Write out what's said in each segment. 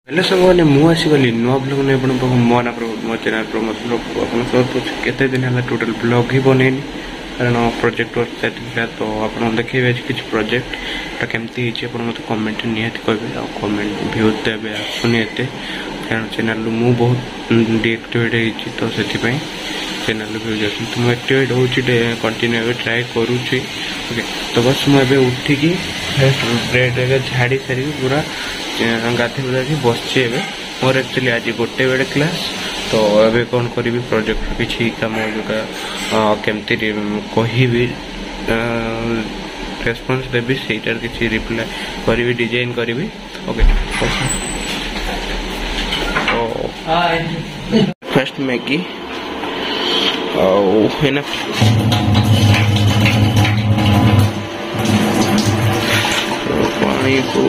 Hello संगने मुझे नुआ blog नहीं मो ना मो चैनल प्रमोद ब्लॉग केते दिन है टोटल ब्लॉग ही बनैनी कारण प्रोजेक्ट वर्क चलता तो आप देखिए किसी प्रोजेक्ट केमती मत कमेंट निहाती कहे आ कमेंट भ्यू देवे आसुनी एत कारण चैनल मु बहुत डीएक्टिवेट होती तो से चैनल भ्यूज आस तो मुझे एक्टिवेट हो कंटिन्यू ट्राए करुँची ओके तो बस मुझे उठिकी ब्रेड झाड़ी सारी पूरा गाधे गुधा कि बसची मोर एक्चुअली आज गोटे बेड़े क्लास तो अबे कौन करी प्रोजेक्ट किसी कम जोटा केमती कहबी रेस्पॉन्स देवी सेटार किसी रिप्लाई करी डिजाइन करी ओके फर्स्ट मैगी है ना पानी को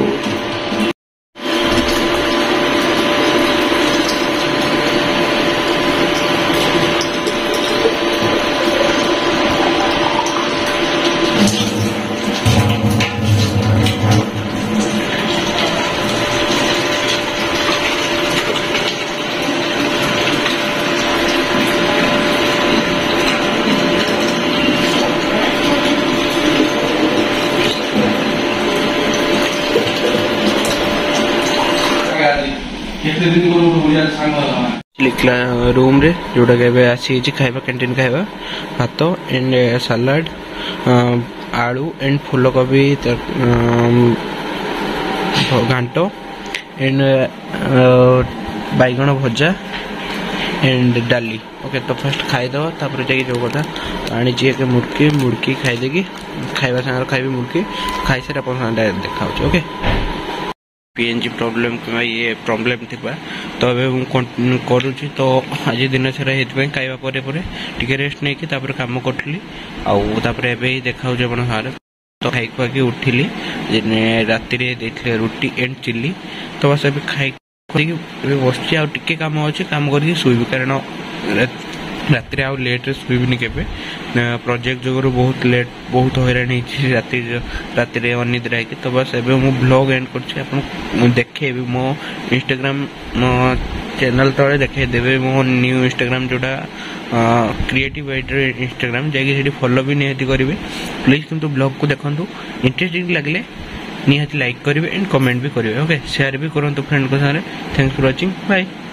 रूम रे जोटा के आसी खाइबा कैंटीन खाइबा भात एंड सलाड आलू एंड फूलकोबी घांटो एंड बैगण भजा एंड डाली ओके तो फर्स्ट खाईदे तापर जाकि जो कथा आनी के मुड़की मुड़की खाईदेगी खाइबा सागर खाइबी मुड़की खाई सारे अपन देखा ओके पीएनजी प्रॉब्लम कि ये प्रॉब्लम थी तो अबे करुँची तो आज दिन सारा ये खाइबा टे रेस्ट नहीं कि कम करी आउे देखा सारे तो खाई खुआकी उठिली राति रुटी एंड चिल्ली तो बस अभी खाई बस टे कम अच्छे कम कर शुबी कारण राति आउ लेट रे शुबी के प्रोजेक्ट जो बहुत लेट बहुत हैरान राति अनिद्रा है तो बस एबे मु ब्लॉग एंड कर देखे मो इंस्टाग्राम चैनल तले देखे देवे मो न्यू इंस्टाग्राम जोटा क्रिएटिव आइडिया इंस्टाग्राम जाकि फॉलो भी निहाती करेंगे प्लीज किंतु ब्लॉग को देखूँ इंटरेस्टिंग लगे निहाती लाइक करेंगे एंड कमेंट भी करेंगे ओके शेयर भी करूँ फ्रेंड को सारे थैंक्स फॉर वाचिंग बाय।